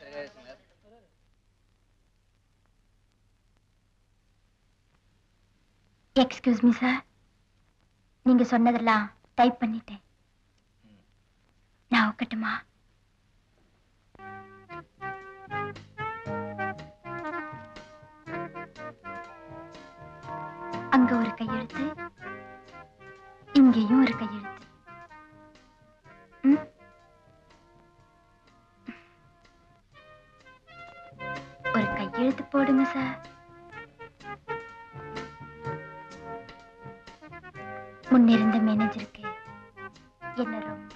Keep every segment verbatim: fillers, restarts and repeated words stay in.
Excuse me sir, நீங்க சொன்னதெல்லாம் type பண்ணிட்டேன். நான் ஒக்கட்டுமா? அங்க ஒரு கையெழுத்து, இங்கேயும் ஒரு கையெழுத்து. ஒரு கையெழுத்து போடுங்க சார். முன்னிருந்த மேனேஜருக்கு என்ன ரொம்ப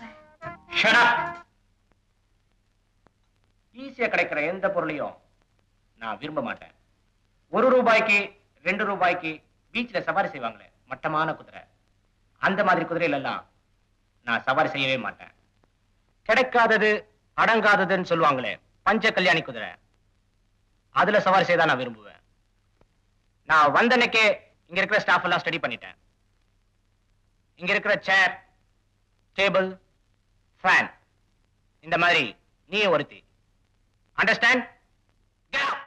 ஈஸியா கிடைக்கிற எந்த பொருளையும் நான் விரும்ப மாட்டேன். ஒரு ரூபாய்க்கு ரெண்டு ரூபாய்க்கு பீச்ல சவாரி செய்வாங்களே மட்டமான குதிரை, அந்த மாதிரி குதிரையில எல்லாம் நான் சவாரி செய்யவே மாட்டேன். கிடைக்காதது அடங்காததுன்னு சொல்லுவாங்களே பஞ்ச கல்யாணி குதிரை, அதுல சவாரி செய்தா நான் விரும்புவேன். நான் வந்தனைக்கே இங்க இருக்கிற ஸ்டாஃப் எல்லாம் ஸ்டடி பண்ணிட்டேன். இங்க இருக்கிற சேர், டேபிள், ஃபேன், இந்த மாதிரி நீ ஒருத்தி. அண்டர்ஸ்டாண்ட்?